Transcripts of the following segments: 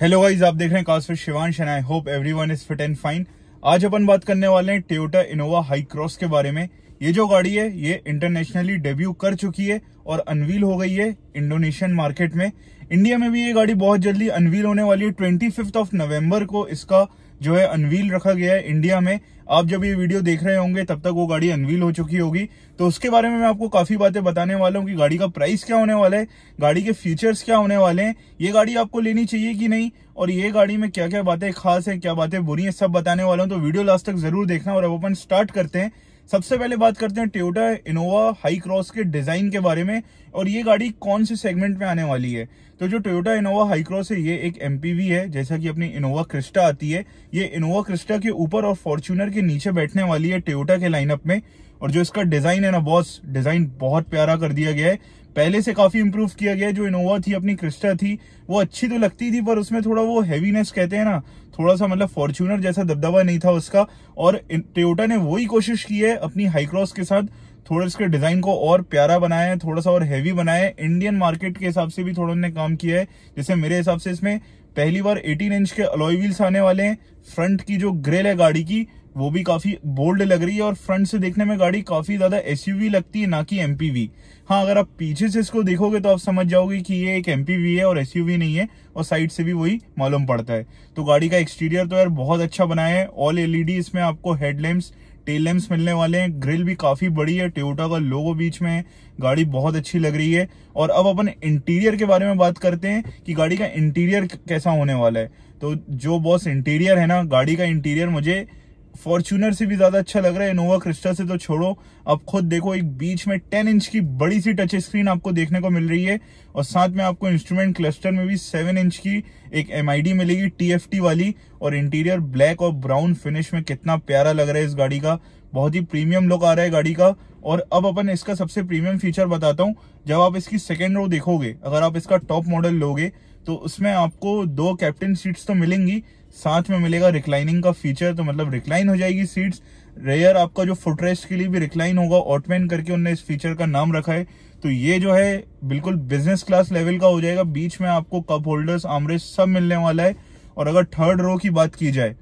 Hello guys, आप देख रहे हैं cars with Shivansh and I hope everyone is fit and fine. आज अपन बात करने वाले हैं टोयोटा इनोवा हाई क्रॉस के बारे में। ये जो गाड़ी है ये इंटरनेशनली डेब्यू कर चुकी है और अनवील हो गई है इंडोनेशियन मार्केट में। इंडिया में भी ये गाड़ी बहुत जल्दी अनवील होने वाली है। 25 नवंबर को इसका जो है अनवील रखा गया है इंडिया में। आप जब ये वीडियो देख रहे होंगे तब तक वो गाड़ी अनवील हो चुकी होगी, तो उसके बारे में मैं आपको काफी बातें बताने वाला हूँ कि गाड़ी का प्राइस क्या होने वाला है, गाड़ी के फीचर्स क्या होने वाले हैं, ये गाड़ी आपको लेनी चाहिए कि नहीं, और ये गाड़ी में क्या क्या बातें खास है, क्या बातें बुरी है, सब बताने वाला हूँ। तो वीडियो लास्ट तक जरूर देखना। और अब अपन स्टार्ट करते हैं। सबसे पहले बात करते हैं टोयोटा इनोवा हाई क्रॉस के डिजाइन के बारे में और ये गाड़ी कौन से सेगमेंट में आने वाली है। तो जो टोयोटा इनोवा हाई क्रॉस है ये एक एमपीवी है, जैसा कि अपनी इनोवा क्रिस्टा आती है। ये इनोवा क्रिस्टा के ऊपर और फॉर्च्यूनर के नीचे बैठने वाली है टोयोटा के लाइनअप में। और जो इसका डिजाइन है ना बॉस, डिजाइन बहुत प्यारा कर दिया गया है। पहले से काफी इंप्रूव किया गया है। जो इनोवा थी अपनी क्रिस्टा थी वो अच्छी तो लगती थी, पर उसमें थोड़ा वो हैवीनेस कहते हैं ना, थोड़ा सा मतलब फॉर्च्यूनर जैसा दबदबा नहीं था उसका। और टोयोटा ने वही कोशिश की है अपनी हाई क्रॉस के साथ, थोड़ा इसके डिजाइन को और प्यारा बनाया है, थोड़ा सा और हैवी बनाया है। इंडियन मार्केट के हिसाब से भी थोड़ा उन्होंने काम किया है। जैसे मेरे हिसाब से इसमें पहली बार 18 इंच के अलॉय व्हील्स आने वाले हैं। फ्रंट की जो ग्रिल है गाड़ी की वो भी काफी बोल्ड लग रही है और फ्रंट से देखने में गाड़ी काफी ज्यादा एसयूवी लगती है, ना कि एमपीवी। हाँ, अगर आप पीछे से इसको देखोगे तो आप समझ जाओगे कि ये एक एमपीवी है और एसयूवी नहीं है, और साइड से भी वही मालूम पड़ता है। तो गाड़ी का एक्सटीरियर तो यार बहुत अच्छा बनाया है। ऑल एलईडी इसमें आपको हेडलैम्प्स, टेल लैम्प्स मिलने वाले हैं। ग्रिल भी काफी बड़ी है, टोयोटा का लोगो बीच में है। गाड़ी बहुत अच्छी लग रही है। और अब अपन इंटीरियर के बारे में बात करते हैं कि गाड़ी का इंटीरियर कैसा होने वाला है। तो जो बॉस इंटीरियर है ना, गाड़ी का इंटीरियर मुझे फॉर्च्यूनर से भी ज्यादा अच्छा लग रहा है। इनोवा क्रिस्टा से तो छोड़ो, आप खुद देखो, एक बीच में 10 इंच की बड़ी सी टच स्क्रीन आपको देखने को मिल रही है। और साथ में आपको इंस्ट्रूमेंट क्लस्टर में भी 7 इंच की एक एमआईडी मिलेगी टीएफटी वाली। और इंटीरियर ब्लैक और ब्राउन फिनिश में कितना प्यारा लग रहा है इस गाड़ी का, बहुत ही प्रीमियम लुक आ रहा है गाड़ी का। और अब अपन इसका सबसे प्रीमियम फीचर बताता हूँ। जब आप इसकी सेकेंड रो देखोगे, अगर आप इसका टॉप मॉडल लोगे तो उसमें आपको 2 कैप्टन सीट्स तो मिलेंगी, साथ में मिलेगा रिक्लाइनिंग का फीचर। तो मतलब रिक्लाइन हो जाएगी सीट्स। रेयर आपका जो फुटरेस्ट के लिए भी रिक्लाइन होगा, ऑटमैन करके उन्होंने इस फीचर का नाम रखा है। तो ये जो है बिल्कुल बिजनेस क्लास लेवल का हो जाएगा। बीच में आपको कप होल्डर्स, आर्मरेस्ट सब मिलने वाला है। और अगर थर्ड रो की बात की जाए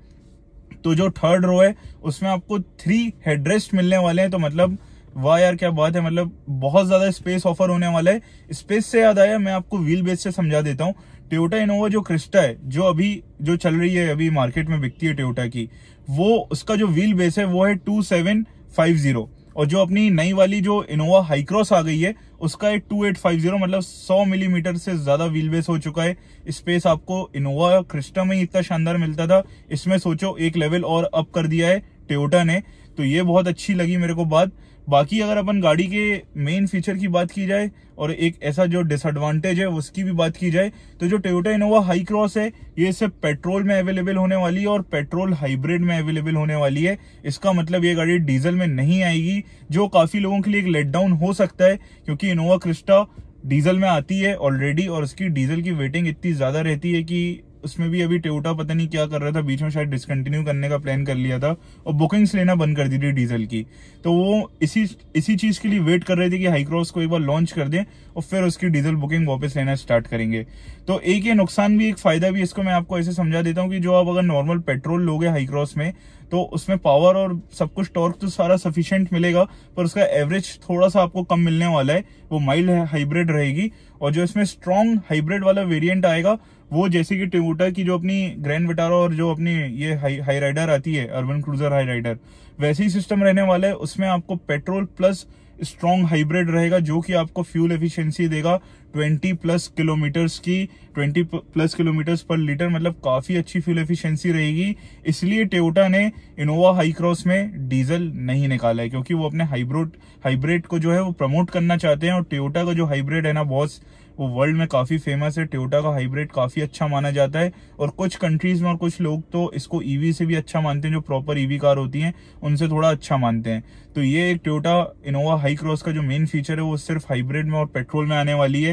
तो जो थर्ड रो है उसमें आपको 3 हेडरेस्ट मिलने वाले हैं। तो मतलब वाह यार, क्या बात है, मतलब बहुत ज्यादा स्पेस ऑफर होने वाला है। स्पेस से याद आया, मैं आपको व्हील बेस से समझा देता हूँ। टोयोटा इनोवा जो क्रिस्टा है, जो चल रही है अभी मार्केट में बिकती है टोयोटा की, वो उसका जो व्हील बेस है वो है 2750। और जो अपनी नई वाली जो इनोवा हाई क्रॉस आ गई है उसका है 2850, मतलब 100 मिलीमीटर से ज्यादा व्हील बेस हो चुका है। स्पेस आपको इनोवा क्रिस्टा में ही इतना शानदार मिलता था, इसमें सोचो एक लेवल और अप कर दिया है टोयोटा ने। तो ये बहुत अच्छी लगी मेरे को बात। बाकी अगर अपन गाड़ी के मेन फीचर की बात की जाए और एक ऐसा जो डिसएडवांटेज है उसकी भी बात की जाए, तो जो टोयोटा इनोवा हाई क्रॉस है ये सिर्फ पेट्रोल में अवेलेबल होने वाली है और पेट्रोल हाइब्रिड में अवेलेबल होने वाली है। इसका मतलब ये गाड़ी डीजल में नहीं आएगी, जो काफी लोगों के लिए एक लेट डाउन हो सकता है, क्योंकि इनोवा क्रिस्टा डीजल में आती है ऑलरेडी और उसकी डीजल की वेटिंग इतनी ज्यादा रहती है कि उसमें भी अभी टोयोटा पता नहीं क्या कर रहा था, बीच में शायद डिसकंटिन्यू करने का प्लान कर लिया था और बुकिंग्स लेना बंद कर दी थी डीजल की। तो वो इसी चीज के लिए वेट कर रहे थे कि हाई क्रॉस को एक बार लॉन्च कर दें और फिर उसकी डीजल बुकिंग वापस लेना स्टार्ट करेंगे। तो एक ये नुकसान भी एक फायदा भी, इसको मैं आपको ऐसे समझा देता हूँ कि जो आप अगर नॉर्मल पेट्रोल लोगे हाई क्रॉस में तो उसमें पावर और सब कुछ टॉर्क तो सारा सफिशिएंट मिलेगा, पर उसका एवरेज थोड़ा सा आपको कम मिलने वाला है। वो माइल्ड हाइब्रिड रहेगी। और जो इसमें स्ट्रॉन्ग हाइब्रिड वाला वेरिएंट आएगा वो जैसे कि टोयोटा की जो अपनी ग्रैंड विटारा और जो अपनी ये हाई राइडर आती है, अर्बन क्रूजर हाई राइडर, वैसे ही सिस्टम रहने वाला है। उसमें आपको पेट्रोल प्लस स्ट्रॉन्ग हाइब्रिड रहेगा, जो कि आपको फ्यूल एफिशिएंसी देगा 20+ किलोमीटर्स की, 20+ किलोमीटर्स पर लीटर, मतलब काफी अच्छी फ्यूल एफिशिएंसी रहेगी। इसलिए टोयोटा ने इनोवा हाई क्रॉस में डीजल नहीं निकाला है, क्योंकि वो अपने हाइब्रिड को जो है वो प्रमोट करना चाहते हैं। और टोयोटा का जो हाइब्रिड है ना बॉस, वो वर्ल्ड में काफी फेमस है। टोयोटा का हाइब्रिड काफी अच्छा माना जाता है और कुछ कंट्रीज में और कुछ लोग तो इसको ईवी से भी अच्छा मानते हैं, जो प्रॉपर ईवी कार होती हैं उनसे थोड़ा अच्छा मानते हैं। तो ये एक टोयोटा इनोवा हाई क्रॉस का जो मेन फीचर है वो सिर्फ हाइब्रिड में और पेट्रोल में आने वाली है।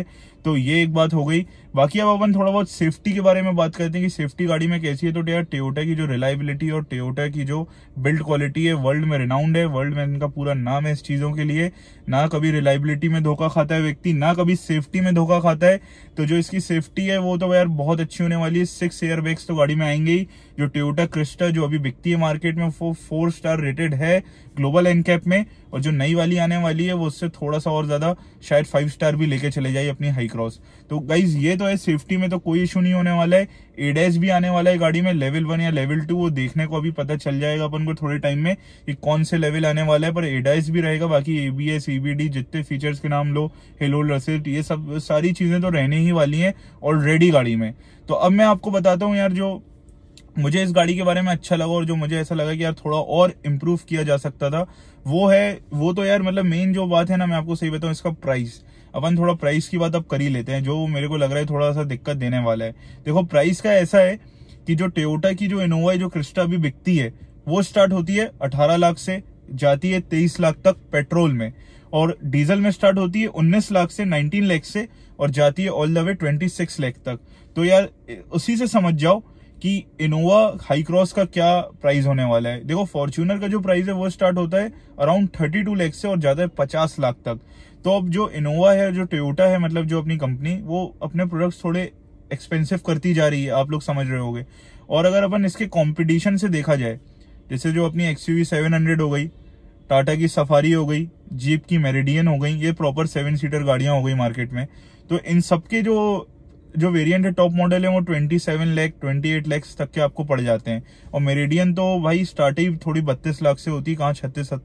तो ये एक बात हो गई। बाकी अब अपन थोड़ा बहुत सेफ्टी के बारे में बात करते हैं कि सेफ्टी गाड़ी में कैसी है। तो यार टोयोटा की जो रिलायबिलिटी और टोयोटा की जो बिल्ड क्वालिटी है वर्ल्ड में रिनाउंड है, वर्ल्ड में इनका पूरा नाम है इस चीजों के लिए। ना कभी रिलायबिलिटी में धोखा खाता है व्यक्ति, ना कभी सेफ्टी में धोखा खाता है। तो जो इसकी सेफ्टी है वो तो यार बहुत अच्छी होने वाली है। 6 एयर बैग्स तो गाड़ी में आएंगे ही। जो टोयोटा क्रिस्टा जो अभी बिकती है मार्केट में वो 4 स्टार रेटेड है ग्लोबल एनकैप में, और जो नई वाली आने वाली है वो उससे थोड़ा सा और ज्यादा शायद 5 स्टार भी लेके चले जाए अपनी हाई क्रॉस। तो गाइज ये तो है, सेफ्टी में तो कोई इशू नहीं होने वाला है। एडीएस भी आने वाला है गाड़ी में, लेवल 1 या लेवल 2 वो देखने को अभी पता चल जाएगा अपन को थोड़े टाइम में कि कौन से लेवल आने वाला है, पर एडीएस भी रहेगा। बाकी एबीएस ईबीडी जितने फीचर्स के नाम लो, हेलो रसिट, ये सब सारी चीजें तो रहने ही वाली हैं ऑलरेडी गाड़ी में। तो अब मैं आपको बताता हूँ यार जो मुझे इस गाड़ी के बारे में अच्छा लगा और जो मुझे ऐसा लगा कि यार थोड़ा और इम्प्रूव किया जा सकता था वो तो यार मतलब मेन जो बात है ना, मैं आपको सही बताऊं, इसका प्राइस। अपन थोड़ा प्राइस की बात अब कर ही लेते हैं, जो मेरे को लग रहा है थोड़ा सा दिक्कत देने वाला है। देखो प्राइस का ऐसा है कि जो टोयोटा की जो इनोवा है, जो क्रिस्टा अभी बिकती है, वो स्टार्ट होती है 18 लाख से, जाती है 23 लाख तक पेट्रोल में, और डीजल में स्टार्ट होती है 19 लाख से 19 लाख से, और जाती है ऑल द वे 26 लाख तक। तो यार उसी से समझ जाओ कि इनोवा हाई क्रॉस का क्या प्राइस होने वाला है। देखो फॉर्च्यूनर का जो प्राइस है वो स्टार्ट होता है अराउंड 32 लाख से और जाता है 50 लाख तक। तो अब जो इनोवा है, जो टोयोटा है, मतलब जो अपनी कंपनी, वो अपने प्रोडक्ट्स थोड़े एक्सपेंसिव करती जा रही है, आप लोग समझ रहे होंगे। और अगर अपन इसके कॉम्पिटिशन से देखा जाए, जैसे जो अपनी XUV 700 हो गई, टाटा की सफारी हो गई, जीप की मेरिडियन हो गई, ये प्रॉपर 7 सीटर गाड़ियां हो गई मार्केट में। तो इन सबके जो वेरिएंट है, टॉप मॉडल है, वो 27 लाख 28 लाख तक के आपको पड़ जाते हैं। और मेरिडियन तो भाई स्टार्ट ही थोड़ी 32 लाख से होती है, कहाँ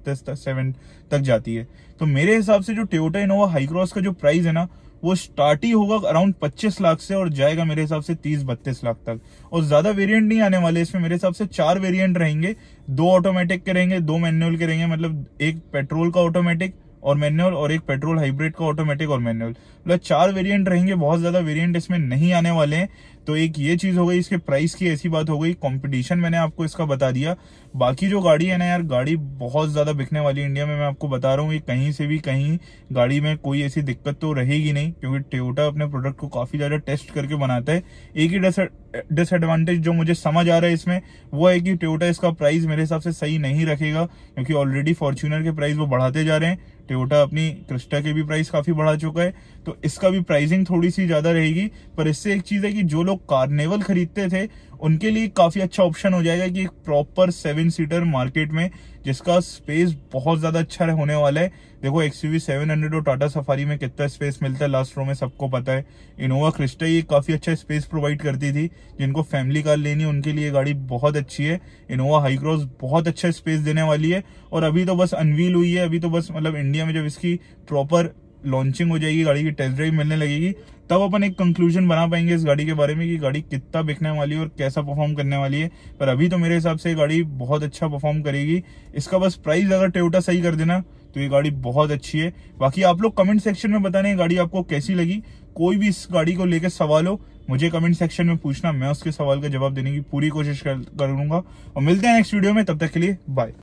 36-37 तक जाती है। तो मेरे हिसाब से जो टोयोटा इनोवा हाई क्रॉस का जो प्राइस है ना, वो स्टार्ट ही होगा अराउंड 25 लाख से और जाएगा मेरे हिसाब से 30-32 लाख तक। और ज्यादा वेरिएंट नहीं आने वाले इसमें, मेरे हिसाब से 4 वेरिएंट रहेंगे, 2 ऑटोमेटिक के रहेंगे, 2 मैनुअल के रहेंगे, मतलब एक पेट्रोल का ऑटोमेटिक और मैनुअल और एक पेट्रोल हाइब्रिड का ऑटोमेटिक और मैनुअल, मतलब 4 वेरिएंट रहेंगे। बहुत ज्यादा वेरिएंट इसमें नहीं आने वाले हैं। तो एक ये चीज हो गई, इसके प्राइस की ऐसी बात हो गई। कंपटीशन मैंने आपको इसका बता दिया। बाकी जो गाड़ी है ना यार, गाड़ी बहुत ज्यादा बिकने वाली इंडिया में, मैं आपको बता रहा हूँ। ये कहीं से भी कहीं गाड़ी में कोई ऐसी दिक्कत तो रहेगी नहीं, क्योंकि टोयोटा अपने प्रोडक्ट को काफी ज्यादा टेस्ट करके बनाता है। एक ही डिसएडवांटेज जो मुझे समझ आ रहा है इसमें, वो है कि टोयोटा इसका प्राइस मेरे हिसाब से सही नहीं रखेगा, क्योंकि ऑलरेडी फॉर्च्यूनर के प्राइस वो बढ़ाते जा रहे हैं। टोयोटा अपनी क्रिस्टा के भी प्राइस काफी बढ़ा चुका है, तो इसका भी प्राइसिंग थोड़ी सी ज्यादा रहेगी। पर इससे एक चीज है कि जो लोग कार्निवल खरीदते थे उनके लिए काफी अच्छा ऑप्शन हो जाएगा कि एक प्रॉपर 7 सीटर मार्केट में, जिसका स्पेस बहुत ज्यादा अच्छा होने वाला है। देखो XUV 700 और टाटा सफारी में कितना स्पेस मिलता है लास्ट रो में, सबको पता है। इनोवा क्रिस्टा ये काफी अच्छा स्पेस प्रोवाइड करती थी, जिनको फैमिली कार लेनी उनके लिए गाड़ी बहुत अच्छी है। इनोवा हाई क्रॉस बहुत अच्छा स्पेस देने वाली है, और अभी तो बस अनवील हुई है। अभी तो बस मतलब इंडिया में जब इसकी प्रॉपर लॉन्चिंग हो जाएगी, गाड़ी की टेस्ट ड्राइव मिलने लगेगी, तब अपन एक कंक्लूजन बना पाएंगे इस गाड़ी के बारे में कि गाड़ी कितना बिकने वाली है और कैसा परफॉर्म करने वाली है। पर अभी तो मेरे हिसाब से गाड़ी बहुत अच्छा परफॉर्म करेगी। इसका बस प्राइस अगर टोयोटा सही कर देना तो ये गाड़ी बहुत अच्छी है। बाकी आप लोग कमेंट सेक्शन में बताने गाड़ी आपको कैसी लगी। कोई भी इस गाड़ी को लेकर सवाल हो, मुझे कमेंट सेक्शन में पूछना, मैं उसके सवाल का जवाब देने की पूरी कोशिश करूंगा। और मिलते हैं नेक्स्ट वीडियो में, तब तक के लिए बाय।